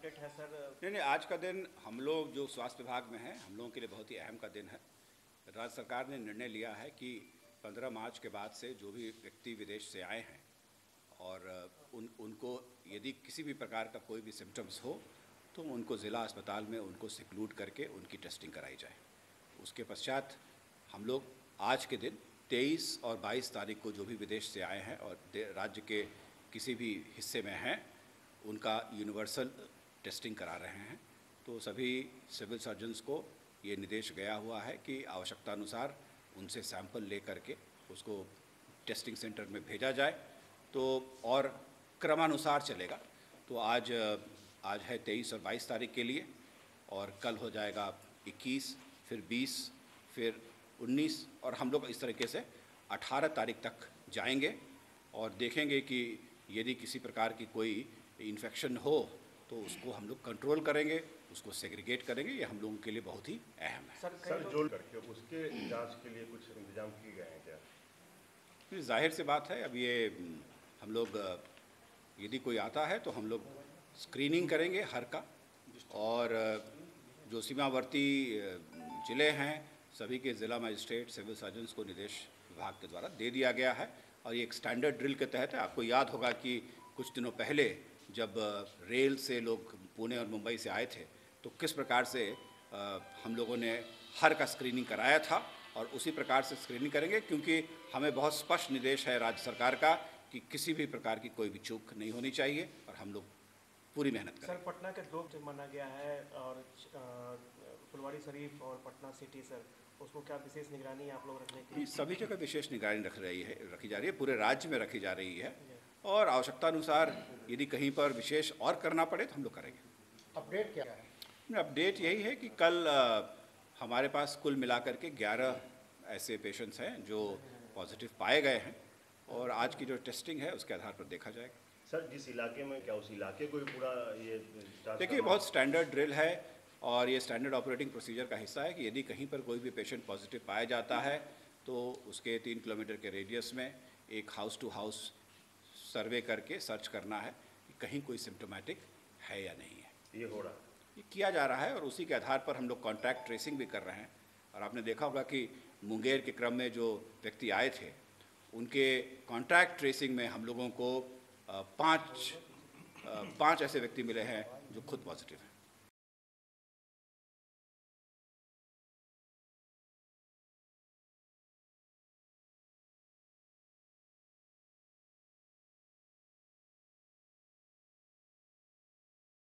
Update है sir? नहीं, आज का दिन हम लोग जो स्वास्थ्य विभाग में हैं, हम लोगों के लिए बहुत ही अहम का दिन है। राज्य सरकार ने निर्णय लिया है कि 15 मार्च के बाद से जो भी व्यक्ति विदेश से आए हैं और उनको यदि किसी भी प्रकार का कोई भी सिम्टम्स हो तो उनको ज़िला अस्पताल में उनको सिक्लूड करके उनकी टेस्टिंग कराई जाए। उसके पश्चात हम लोग आज के दिन 23 और 22 तारीख को जो भी विदेश से आए हैं और राज्य के किसी भी हिस्से में हैं उनका यूनिवर्सल टेस्टिंग करा रहे हैं। तो सभी सिविल सर्जन्स को ये निर्देश गया हुआ है कि आवश्यकता अनुसार उनसे सैंपल ले करके उसको टेस्टिंग सेंटर में भेजा जाए। तो और क्रमानुसार चलेगा। तो आज है 23 और 22 तारीख के लिए, और कल हो जाएगा 21, फिर 20, फिर 19, और हम लोग इस तरीके से 18 तारीख तक जाएंगे और देखेंगे कि यदि किसी प्रकार की कोई इन्फेक्शन हो तो उसको हम लोग कंट्रोल करेंगे, उसको सेग्रीगेट करेंगे। ये हम लोगों के लिए बहुत ही अहम है। सर जोड़ करके उसके जांच के लिए कुछ इंतजाम किए गए हैं क्या? जाहिर सी बात है, अब ये हम लोग यदि कोई आता है तो हम लोग स्क्रीनिंग करेंगे हर का, और जो सीमावर्ती ज़िले हैं सभी के ज़िला मजिस्ट्रेट सिविल सर्जन्स को निर्देश विभाग के द्वारा दे दिया गया है। और ये एक स्टैंडर्ड ड्रिल के तहत है। आपको याद होगा कि कुछ दिनों पहले जब रेल से लोग पुणे और मुंबई से आए थे तो किस प्रकार से हम लोगों ने हर का स्क्रीनिंग कराया था, और उसी प्रकार से स्क्रीनिंग करेंगे, क्योंकि हमें बहुत स्पष्ट निर्देश है राज्य सरकार का कि किसी भी प्रकार की कोई भी चूक नहीं होनी चाहिए, और हम लोग पूरी मेहनत करेंगे। सर पटना के 2 माना गया है और फुलवारी शरीफ और पटना सिटी, सर उसको क्या विशेष निगरानी आप लोग रखने की? सभी जगह विशेष निगरानी रखी जा रही है, पूरे राज्य में रखी जा रही है, और आवश्यकता अनुसार यदि कहीं पर विशेष और करना पड़े तो हम लोग करेंगे। अपडेट क्या है? अपडेट यही है कि कल हमारे पास कुल मिलाकर के 11 ऐसे पेशेंट्स हैं जो पॉजिटिव पाए गए हैं, और आज की जो टेस्टिंग है उसके आधार पर देखा जाएगा। सर जिस इलाके में, क्या उस इलाके को पूरा ये देखिए, बहुत स्टैंडर्ड ड्रिल है और ये स्टैंडर्ड ऑपरेटिंग प्रोसीजर का हिस्सा है कि यदि कहीं पर कोई भी पेशेंट पॉजिटिव पाया जाता है तो उसके 3 किलोमीटर के रेडियस में एक हाउस टू हाउस सर्वे करके सर्च करना है कि कहीं कोई सिम्टोमेटिक है या नहीं है। ये हो रहा, ये किया जा रहा है, और उसी के आधार पर हम लोग कॉन्टैक्ट ट्रेसिंग भी कर रहे हैं। और आपने देखा होगा कि मुंगेर के क्रम में जो व्यक्ति आए थे उनके कॉन्टैक्ट ट्रेसिंग में हम लोगों को 5 ऐसे व्यक्ति मिले हैं जो खुद पॉजिटिव हैं।